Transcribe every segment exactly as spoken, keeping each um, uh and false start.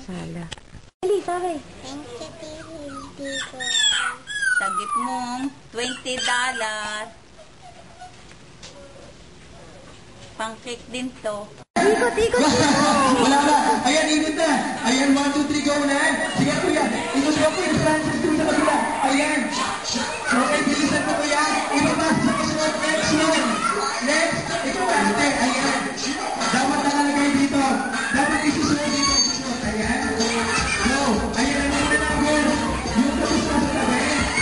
sala. Dali, sorry. Thank you, Tito. Tagip mong twenty dollars. Pang-cake din to. Ikot, ikot, ikot. Wala na. Ayan, ikot na. Ayan, one, two, three, go na. Sige, kuya. Ikot mo po yung Francis doon sa kabila. Ayan. Okay, bilisan mo, kuya. Ipapasa sa kasunod. Next one. Next. Ikaw, ate. Ayan. Dapat nakalagay dito. Dapat isusunod dito. Isusunod. Ayan. Go. Ayan, ano muna na, girl. Yung tapos na sa tabi.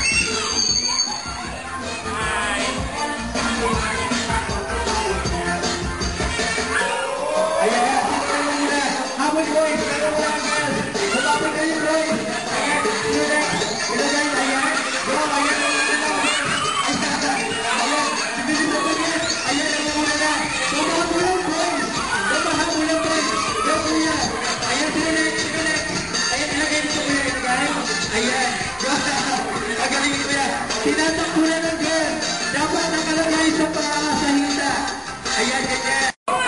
Ayan, tingnan mo muna. Habol ko, tingnan mo muna, girl. Matapos kayo, girl. Ayan, ilagay. Ilagay, ayan. Go, ayan, ayan, ayan. Ayan, sibisin mo ko yan. Ayan, ayan muna na. Mabahabulang, boys. Mabahabulang, boys. Go, kuya. Ayan, sinulit, sinulit. Ayan, ilagay mo, kuya, ilagay. Ayan. Go. Magaling, kuya. Tinatakbulan ng girl. Dapat nakalagay sa paa sa hinda. Ayan, ganyan.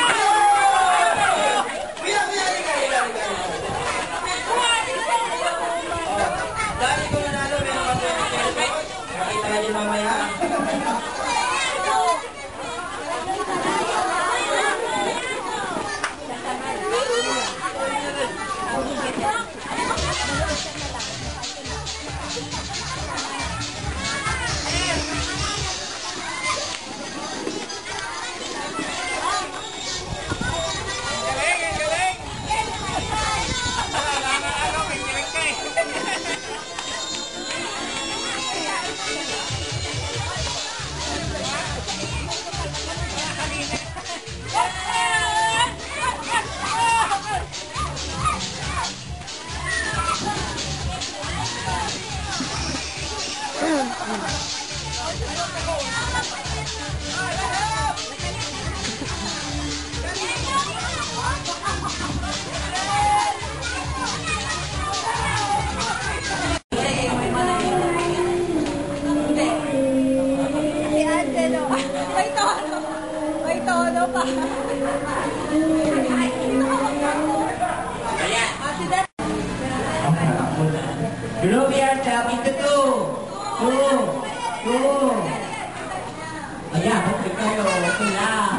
Group yourself into two. Two. Two. Ayan, okay kayo. Okay lang.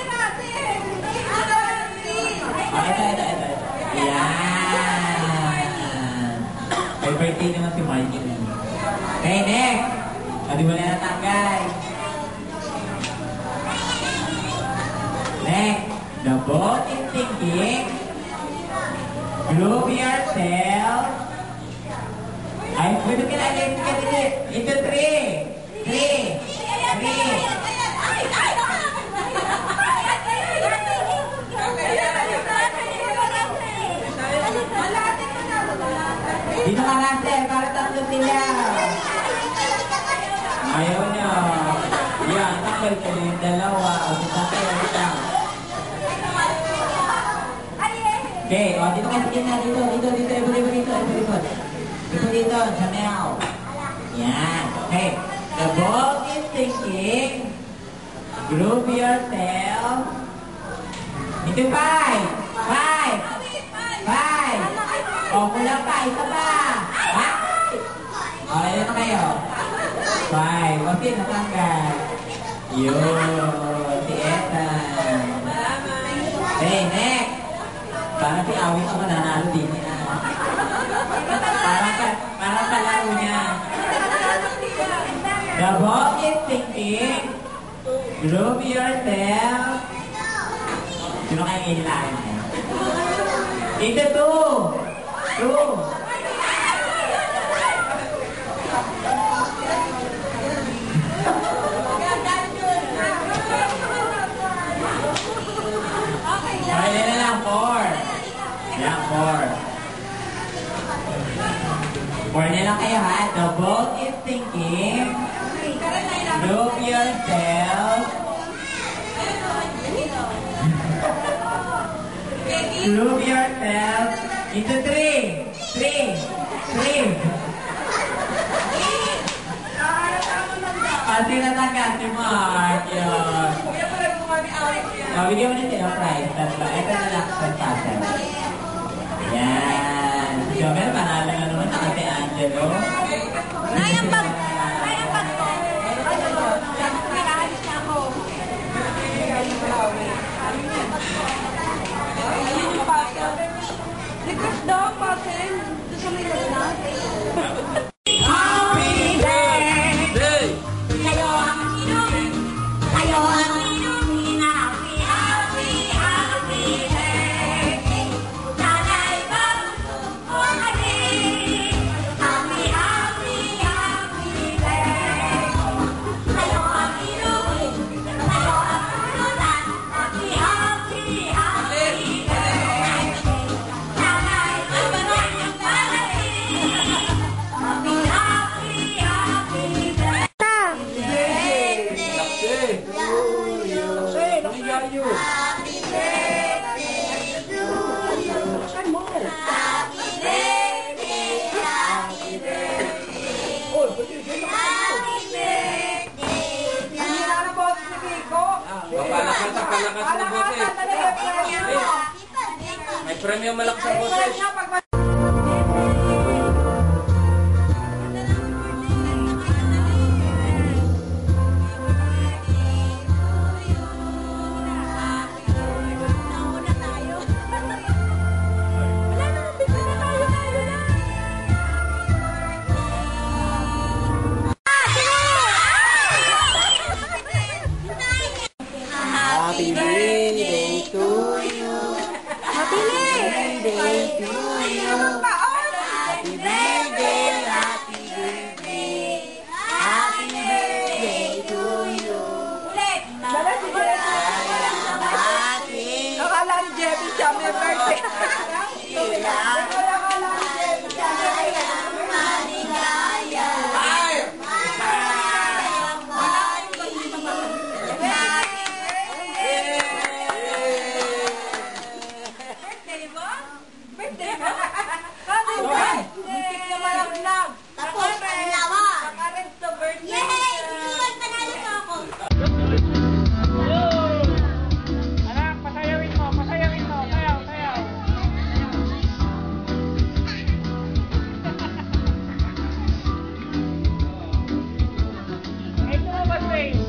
Ah, ito, ito, ito. Ayan. May birthday naman si Martin. Okay, next. O, di mo na natanggal. Next. The boat is sinking. Group yourself. Ay, pwede ka na ulit, ka ulit. Into three. Three. Three. Dito ka natin, para tatlo sila. Ayaw niyo. Yan, takal ka yung dalawa. O, si tatay, ulit lang. Okay, o, dito ka na, dito, dito, dito, dito, dito, dito, dito. Dito dito, Chanel. Yan. Okay. The ball is sinking. Group yourself. Into five. Five. Five. O, kulang pa. Isa pa. Ha? O, ilan na kayo? Five. O, sino natanggal? Yun. Si Ethan. Okay, next. Parang si Awit ako nanalo din niya. Parang, parang palaro niya. The ball is sinking. Group yourself. Sino kayo inilaan niya? Into two. Two. Okay na lang. Four. Yeah, four. Four na lang kayo ha. The boat is sinking. Group yourself. Group yourself into three. Three. Three. Pati natanggal si Mark. Yun. Oh, bigyan mo na sila prize. Tatlo. Ito na lang. Fantastic. Yan. Request daw, patin. Doon sa may lagnat. Happy birthday! Kayo ang inumin. Kayo ang inumin. Happy, happy, happy birthday. Sana'y mabusog mo kami. Happy, happy, happy birthday. Kayo ang inumin. Kayo ang pulutan. Happy, happy, happy birthday. Sana'y mabusog mo kami. Happy, happy, happy birthday. Ta! Ligayo. Happy birthday to you. Saan mo? Happy birthday, happy birthday. Happy birthday to you. Papalakas ang palakas ng boses. May premium malakas ang boses. Happy birthday to you. Happy birthday! to you. Happy birthday, happy birthday. Happy birthday to you. Dala si Jeffy. Happy Akala ni Jeffy siya may birthday. Tapos, pangalawa. Yay! Susunod, panalo pa ako. Anak, pasayawin mo, pasayawin mo, sayaw, sayaw. Ito mo ba, Space?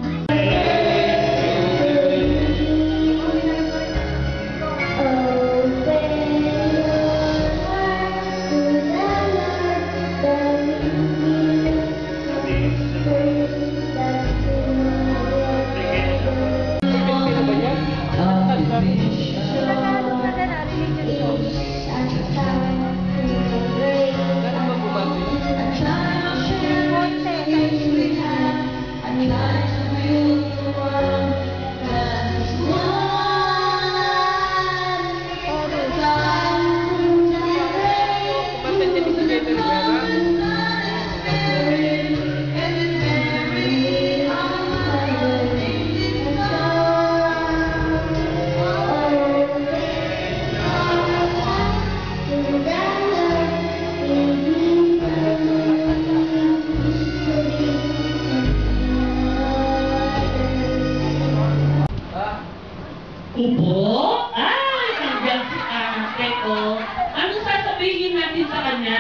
Upo? Ay, nandiyan si ate ko. Ano sasabihin natin sa kanya?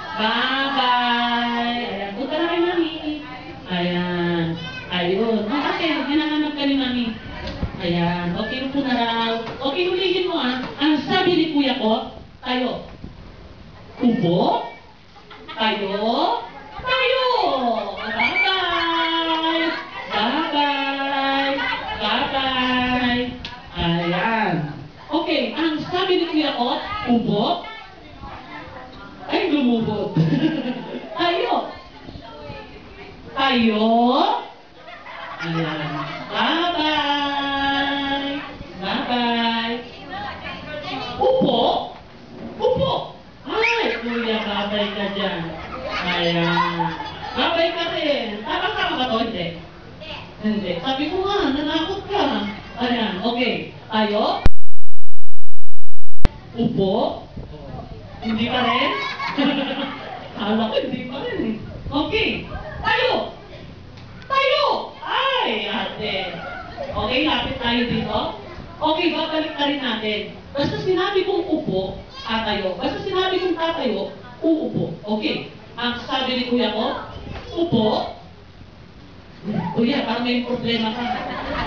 Bye-bye. Ayan, punta na kay mami. Ayan. Ayun. Oh, ate, ginanganap ka ni mami. Ayan. Okay po na raw. Okay, ulihin mo ah. Ang sabi ni kuya ko, tayo. Upo? Tayo? Tayo! Bye-bye! Bye-bye! Bye-bye! Ayan. Okay, ang sabi ni Kuya Ot, ubo. Ay, lumubot. Tayo. Tayo. Ayan. Bye-bye. Bye-bye. Upo. Upo. Ay, Kuya, babay ka dyan. Ayan. Babay ka rin. Tama-tama ka to, hindi? Hindi. Sabi ko nga, nanakot ka. Ayan, okay. Tayo. Upo. Hindi pa rin? Kala ko hindi pa rin eh. Okay. Tayo. Tayo. Ay, ate. Okay, lapit tayo dito. Okay, babalik ka rin natin. Basta sinabi kong upo, tatayo. Basta sinabi kong tatayo, uupo. Okay. Ang sabi ni kuya ko, upo. Kuya, parang may problema ka.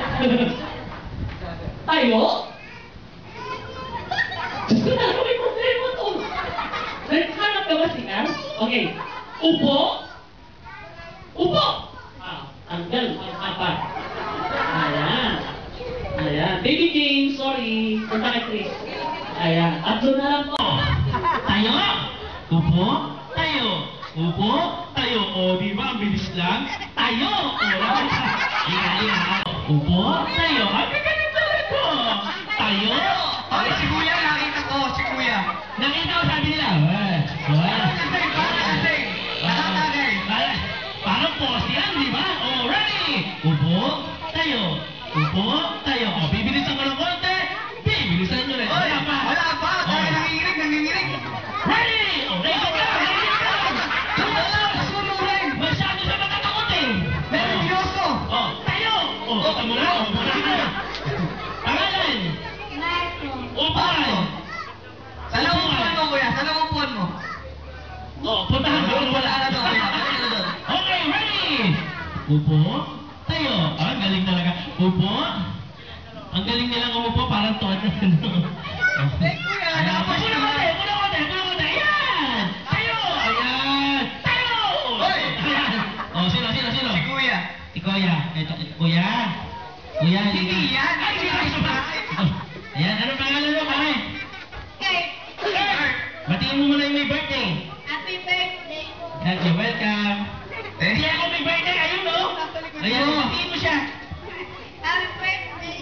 Tayo? Diyos ko na, may problema Okay. Upo. Upo. Ah, tanggal ang apat. Ayan. Ayan. Baby Jane, sorry. Punta kay Chris. Ayan. Tatlo na lang po. Tayo. Upo. Tayo. Upo. Tayo. O, di ba? Ang bilis lang. Tayo. O, iya, iya. Upo. Tayo. Ang gagaling talaga. Tayo. Ay, si Kuya, nakita ko, si Kuya. Nakita ko sabi nila. Eh. Parang lasing, parang lasing. Nakatagay. Parang, parang pose yan, di ba? Oh, ready? Upo, tayo. Upo, tayo. O, bibilisan ko ng konti. Bibilisan nyo rin. Oy, Wala pa. wala pa. Oh. Kaya nanginginig, nanginginig. Ready? O, ready ka, ready ka. Wala, sunurin. Masyado siya matatakotin. Nervyoso. Oh, tayo. Oh, kita mo na. Oh, muna ka. Pangalan. Upuan. Sa naupuan mo, Kuya. Sa naupuan mo. Oh, puntahan ka. Wala na doon. Wala na doon. Okay, ready? Upo, tayo. Ah, ang galing talaga. Upo. Ang galing nilang umupo, parang tuwan. Eh, Kuya, Ayan. dapat Upo na konti, upo na konti, upo na konti. Ayan! Tayo! Ayan! Tayo! Hoy! Ayan! Oh, sino, sino, sino? Si Kuya. Si Kuya. Ito, ito, Kuya. Kuya, Hindi halika. yan. Ay, sino, sino? Oh, ayan, ano pangalan mo, pare? Batiin mo muna yung may birthday. Happy birthday. Thank you, welcome. Eh? Hindi ako may birthday, ayun no? Ayan, batiin mo siya. Happy birthday.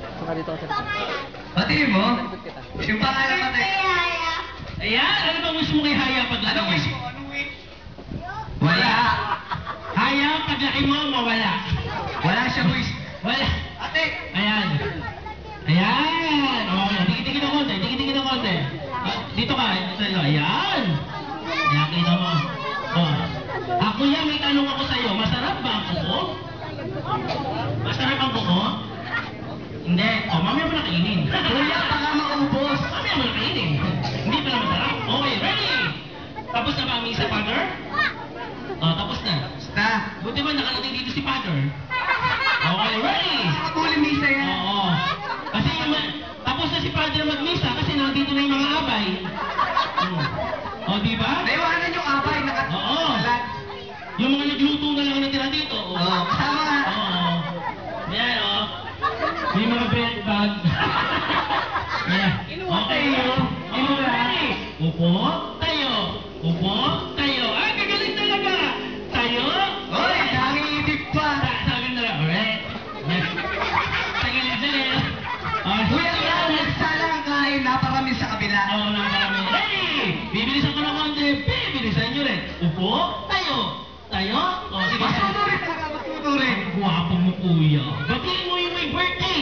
Batiin mo? Yung pangalan mo, te. Ayan, ano ba wish mo kay Haya paglaki Anong mo? wish mo? Anong wish? Wala. Haya, paglaki mo, mawala. Wala siyang wish. Wala. Ate. Ayan. Ayan. Okay, tingin-tingin ng konti, tingin-tingin ng konti. Ah, dito ka, dito. Ayan. Ayan, kita mo. Oh. Ako yan, may tanong ako sa'yo. Masarap ba ang kuko? Masarap ang kuko? Hindi. Oh, mamaya mo na kainin. Kuya, baka maubos. Mamaya mo na kainin. Hindi pa na masarap. Okay, ready? Tapos na ba ang misa, Father? Oh, tapos na. Basta. Buti ba nakarating dito si Father? Okay, ready? Nakabuli misa yan. Oo. Kasi yung, ma- tapos na si Father magmisa kasi nandito na yung mga abay. Hmm. O, di ba? Naiwanan yung abay. Nakat- Oo. Wala. Yung mga nagluto na lang ang natira dito. Oo. Oo, kasama nga. Oo. Yan, o. May mga bed bag. Yan. Okay, o. Ready? Upo, tayo. Upo, tayo. Ah, gagaling talaga. Tayo. Oy, nangitip pa. Sa- Sabi na lang, alright. Tagalit-salit. Ah, Kuya, yan. Nagsalang kain. Naparami sa kabila. Oo, nakarami. Ready! Bibilisan ko ng konti. Bibilisan nyo rin. Upo, tayo. Tayo. O, sige. Masunurin talaga. Masunurin. Guwapo mo, kuya. Batiin mo yung may birthday.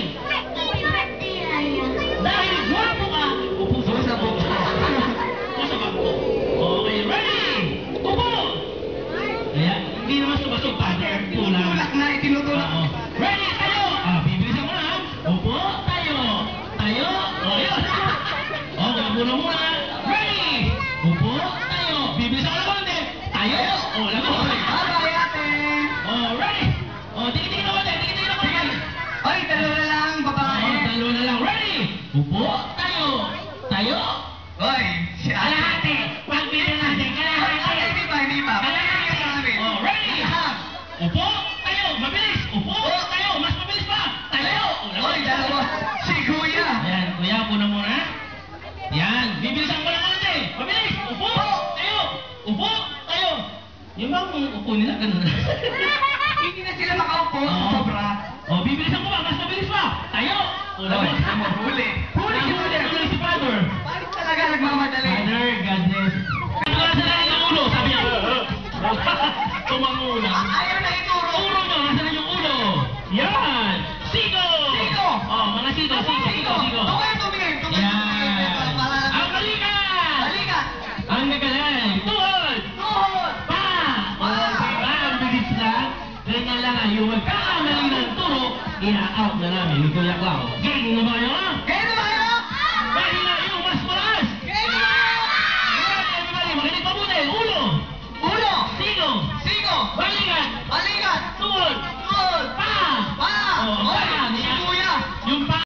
Dahil guwapo ka. Upo sa Upo sa bangko. Upo sa bangko. Okay, ready? Upo! Ayan, hindi naman sumasog, Father. Tulak. Tulak na. Itinutulak. Oo. Ready? Tayo! Ah, bibilisan mo na. ha? Upo, tayo. Tayo. O, yun. O, muna muna. Ready? Upo, tayo. Bibilisan ko na konti. Tayo. O, lagot. Bye-bye, ate. O, ready? O, tingin-tingin na konti. Tingin-tingin na konti. Ay, dalawa na lang, babae. O, dalawa na lang. Ready? Upo, tayo. Tayo. Oy, si ate. Kalahati. Pagbili natin. Ay, Kalahati. hindi pa, hindi pa. Pagkakita namin. O, ready? Lahat. Upo, tayo. Mabilis. Upo, tayo. Mas mabilis pa. Tayo. O, lagot. Oy, dalawa. Si Kuya. Ayan, kuya, puna muna. Yan, bibilisan ko lang konti. Mabilis! Upo! Tayo! Upo! Tayo! Yung bang upo nila, ganun. Hindi na sila makaupo. Oo. Sobra. O, bibilisan ko ba? Mas mabilis pa! Tayo! O, Oy, lagot. huli. Huli si Nahuli Kuya. tuloy si Father. Bakit talaga nagmamadali? Father, God bless. Nasa na yung ulo, sabi niya. Tumangulang. Ayaw na ituro. Ulo nyo, nasa na yung ulo? Yan! Sigo! Sigo! Oh, mga sigo, sigo, sigo, sigo. Ako yung tumingin. Tumingin. Yan! Para- Ang balikan! Halika. Ang gagaling! Tuhod! Tuhod. Pa! O, diba? Ang bilis lang. Ganyan lang ah. Yung magkakamali ng turo, ina-out na namin ni Kuya Clau. Gang na ba kayo? Okay.